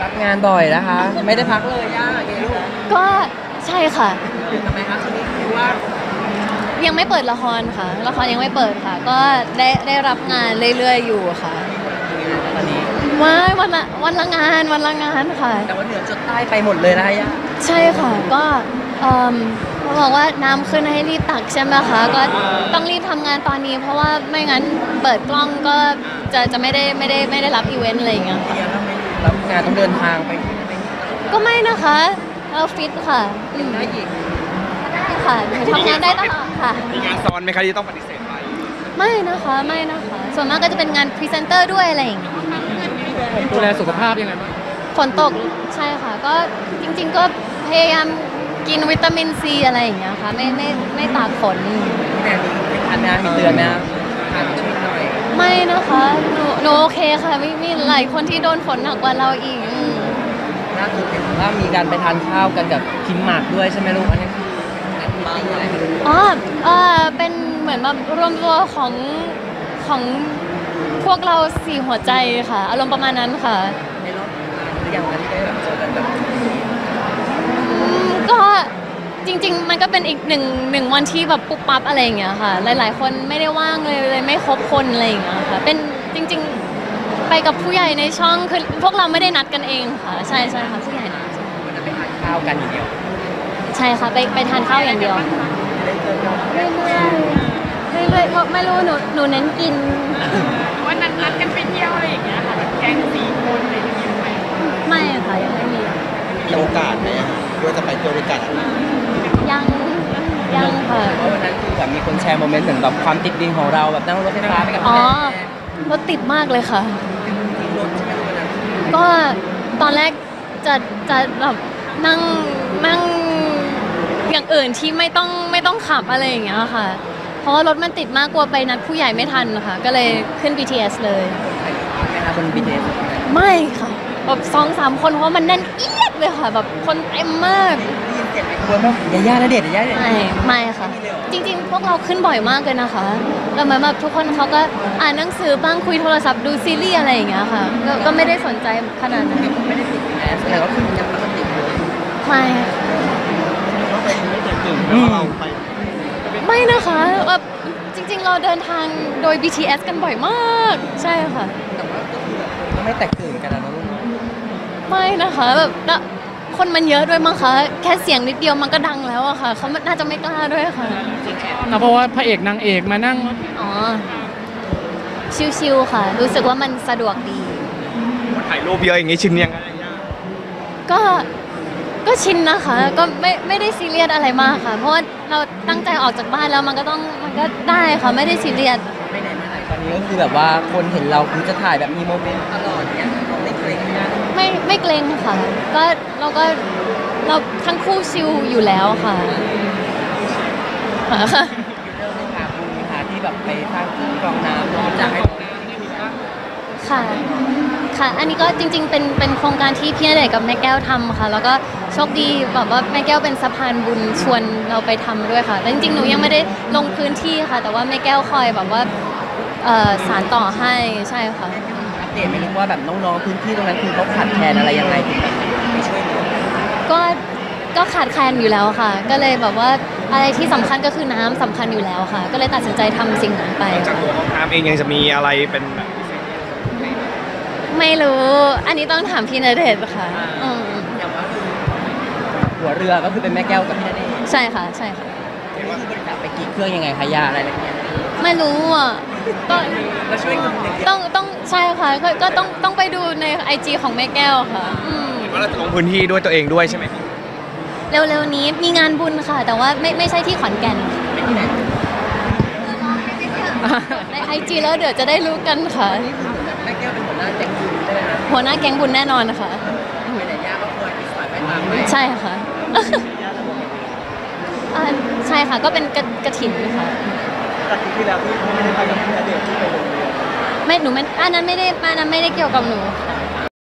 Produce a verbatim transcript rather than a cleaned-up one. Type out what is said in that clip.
รับงานบ่อยนะคะไม่ได้พักเลยย่าเกลูกก็ใช่ค่ะทำไมคะช่วงนี้คือว่ายังไม่เปิดละครค่ะละครยังไม่เปิดค่ะก็ได้ได้รับงานเรื่อยๆอยู่ค่ะตอนนี้ว่าวันละวันละงานวันละงานค่ะแต่ว่าเหนือจดใต้ไปหมดเลยนะย่าใช่ค่ะก็เขาบอกว่าน้ำขึ้นให้รีบตักใช่ไหมคะก็ต้องรีบทำงานตอนนี้เพราะว่าไม่งั้นเปิดกล้องก็จะจะไม่ได้ไม่ได้ไม่ได้รับอีเวนต์อะไรอย่างเงี้ยรับงานต้องเดินทางไปก็ไม่นะคะเราฟิตค่ะได้อีกได้ค่ะทำงานได้ตลอดค่ะมีงานซ้อนไหมคะที่ต้องปฏิเสธไปไม่นะคะไม่นะคะส่วนมากก็จะเป็นงานพรีเซนเตอร์ด้วยอะไรอย่างเงี้ยดูแลสุขภาพยังไงบ้างฝนตกใช่ค่ะก็จริงๆก็พยายามกินวิตามินซีอะไรอย่างเงี้ยค่ะไม่ไม่ไม่ตากฝนแต่มีทานงานมีเตือนไหมทานช่วยหน่อยไม่นะคะหนูหนูโอเคค่ะไม่มีหลายคนที่โดนฝนหนักกว่าเราอีกล่าสุดเห็นว่ามีการไปทานข้าวกันกับคิมหมากด้วยใช่ไหมลูกอันนี้อ๋อเออเป็นเหมือนแบบรวมตัวของของพวกเราสี่หัวใจค่ะอารมณ์ประมาณนั้นค่ะในรอบนานหรือยังที่ได้แบบเจอกันแบบก็จริงๆมันก็เป็นอีกหนึ่งหนึ่งวันที่แบบปุ๊บปั๊บอะไรอย่างเงี้ยค่ะหลายๆคนไม่ได้ว่างเลยเลยไม่ครบคนอะไรอย่างเงี้ยค่ะเป็นจริงๆไปกับผู้ใหญ่ในช่องคือพวกเราไม่ได้นัดกันเองค่ะใช่ใช่ค่ะผู้ใหญ่นัดมันจะไปทานข้าวกันอย่างเดียวใช่ค่ะไปไปทานข้าวอย่างเดียวเรื่อยๆเรื่อยๆไม่รู้หนูหนูเน้นกินวันนั้นนัดกันไปเที่ยวอะไรอย่างเงี้ยค่ะแบบแก๊งสี่คนอะไรอย่างเงี้ยไหมไม่ค่ะยังไม่มีมีโอกาสไหมว่าจะไปเที่ยวด้วยกันยังยังค่ะเพราะวันนั้นคือแบบมีคนแชร์โมเมนต์ถึงแบบความติดดินของเราแบบนั่งรถไฟฟ้าไปกับแม่อ๋อรถติดมากเลยค่ะก็ตอนแรกจะจะแบบนั่งนั่งอย่างอื่นที่ไม่ต้องไม่ต้องขับอะไรอย่างเงี้ยค่ะเพราะว่ารถมันติดมากกลัวไปนัดผู้ใหญ่ไม่ทันค่ะก็เลยขึ้น บี ที เอส เลยไหมคะบน บี ที เอสไม่ค่ะแบบสองสามคนเพราะมันแน่นเอียดเลยค่ะแบบคนเต็มมากควรแบบย่าย่าและเด็ดย่าเด็ดไม่ไม่ค่ะจริงๆพวกเราขึ้นบ่อยมากเลยนะคะแล้วเหมือนแบบทุกคนเขาก็อ่านหนังสือบ้างคุยโทรศัพท์ดูซีรีส์อะไรอย่างเงี้ยค่ะก็ไม่ได้สนใจขนาดนั้นไม่ได้ติดแอสแต่ว่าคือยังปกติเลยไม่ไม่นะคะแบบจริงๆเราเดินทางโดย บี ที เอส กันบ่อยมากใช่ค่ะแต่ว่าก็คือแบบก็ไม่แตกตื่นกันนะลูกไม่นะคะแบบคนมันเยอะด้วยมั้งคะแค่เสียงนิดเดียวมันก็ดังแล้วอะค่ะเขาน่าจะไม่กล้าด้วยค่ะนะเพราะว่าพระเอกนางเอกมานั่งอ๋อชิวๆค่ะรู้สึกว่ามันสะดวกดีถ่ายรูปเยอะอย่างงี้ชินยังก็ก็ชินนะคะก็ไม่ไม่ได้ซีเรียสอะไรมากค่ะเพราะว่าเราตั้งใจออกจากบ้านแล้วมันก็ต้องมันก็ได้ค่ะไม่ได้ซีเรียสไม่ไหนมาไหนตอนนี้ก็คือแบบว่าคนเห็นเราคือจะถ่ายแบบมีโมเมนต์ตลอดเนี่ยเราไม่เกรงนะไม่ไม่เกรงค่ะก็เราก็เราทั้งคู่ชิลอยู่แล้วค่ะค่ะเรื่องนึงค่ะคุณค่ะที่แบบไปสร้างเครื่องกรองน้ำแล้วจะให้ค่ะค่ะอันนี้ก็จริงๆเป็นเป็นโครงการที่พี่ณเดชน์กับแม่แก้วทำค่ะแล้วก็โชคดีแบบว่าแม่แก้วเป็นสะพานบุญชวนเราไปทำด้วยค่ะแต่จริงๆหนูยังไม่ได้ลงพื้นที่ค่ะแต่ว่าแม่แก้วคอยแบบว่าสานต่อให้ใช่ค่ะอัปเดตไม่รู้ว่าแบบน้องๆพื้นที่ตรงนั้นคือเขาขาดแคลนอะไรยังไงถึงแบบไปช่วยเหลือก็ก็ขาดแคลนอยู่แล้วค่ะก็เลยแบบว่าอะไรที่สำคัญก็คือน้ำสำคัญอยู่แล้วค่ะก็เลยตัดสินใจทำสิ่งนั้นไปจากตัวของน้ำเองยังจะมีอะไรเป็นไม่รู้อันนี้ต้องถามพี่ณเดชน์ค่ะหัวเรือก็คือเป็นแม่แก้วกับพี่ณเดชน์ใช่ค่ะใช่ค่ะว่าบริจาคไปกี่เครื่องยังไงคะยาอะไรอะไรเงี้ยไม่รู้อ่ะก็มาช่วยกันต้องต้องใช่ค่ะก็ต้องต้องไปดูในไอจีของแม่แก้วค่ะว่าเราจะลงพื้นที่ด้วยตัวเองด้วยใช่ไหมเร็วๆนี้มีงานบุญค่ะแต่ว่าไม่ไม่ใช่ที่ขอนแก่นที่ไหนในไอจีแล้วเดี๋ยวจะได้รู้กันค่ะแม่แก้วเป็นหัวหน้าแก๊งบุญใช่ไหมคะหัวหน้าแก๊งบุญแน่นอนนะคะไม่ได้ยากก็ควรไปสอนไปตามไปใช่ค่ะใช่ค่ะก็เป็นกระถิ่นค่ะจากที่แล้วที่ไม่ได้ไปกับพี่ณเดชน์ที่ไปโรงเรียนไม่หนูไม่อันนั้นไม่ได้อันนั้นไม่ได้เกี่ยวกับหนูอ